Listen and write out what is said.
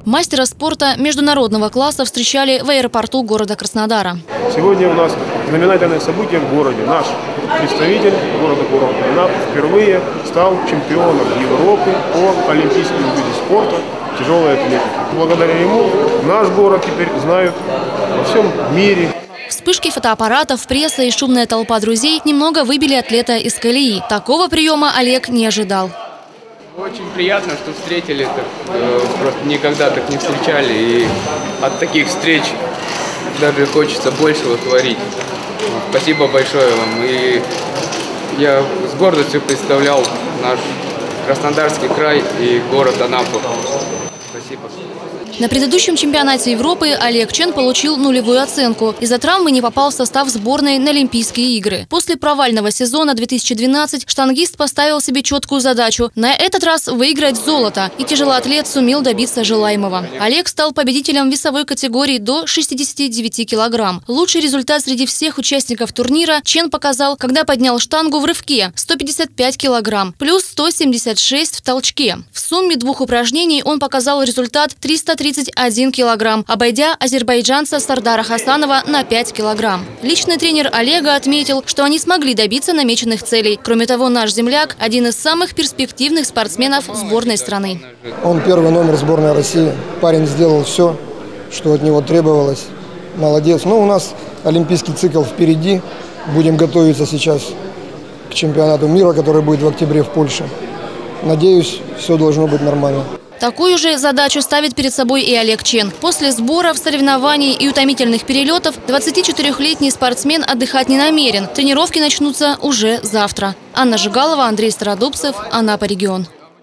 Мастера спорта международного класса встречали в аэропорту города Краснодара. Сегодня у нас знаменательное событие в городе. Наш представитель города Курортау впервые стал чемпионом Европы по олимпийскому виду спорта тяжелой атлетики. Благодаря ему наш город теперь знают во всем мире. Вспышки фотоаппаратов, пресса и шумная толпа друзей немного выбили атлета из колеи. Такого приема Олег не ожидал. Очень приятно, что встретили, просто никогда так не встречали, и от таких встреч даже хочется большего творить. Спасибо большое вам, и я с гордостью представлял наш Краснодарский край и город Анапу. Спасибо. На предыдущем чемпионате Европы Олег Чен получил нулевую оценку. Из-за травмы не попал в состав сборной на Олимпийские игры. После провального сезона 2012 штангист поставил себе четкую задачу – на этот раз выиграть золото. И тяжелоатлет сумел добиться желаемого. Олег стал победителем весовой категории до 69 килограмм. Лучший результат среди всех участников турнира Чен показал, когда поднял штангу в рывке – 155 килограмм, плюс 176 в толчке. В сумме двух упражнений он показал результат 331 килограмм, обойдя азербайджанца Сардара Хасанова на 5 килограмм. Личный тренер Олега отметил, что они смогли добиться намеченных целей. Кроме того, наш земляк – один из самых перспективных спортсменов сборной страны. Он первый номер сборной России. Парень сделал все, что от него требовалось. Молодец. Но у нас олимпийский цикл впереди. Будем готовиться сейчас к чемпионату мира, который будет в октябре в Польше. Надеюсь, все должно быть нормально. Такую же задачу ставит перед собой и Олег Чен. После сборов, соревнований и утомительных перелетов 24-летний спортсмен отдыхать не намерен. Тренировки начнутся уже завтра. Анна Жигалова, Андрей Стародубцев, Анапа регион.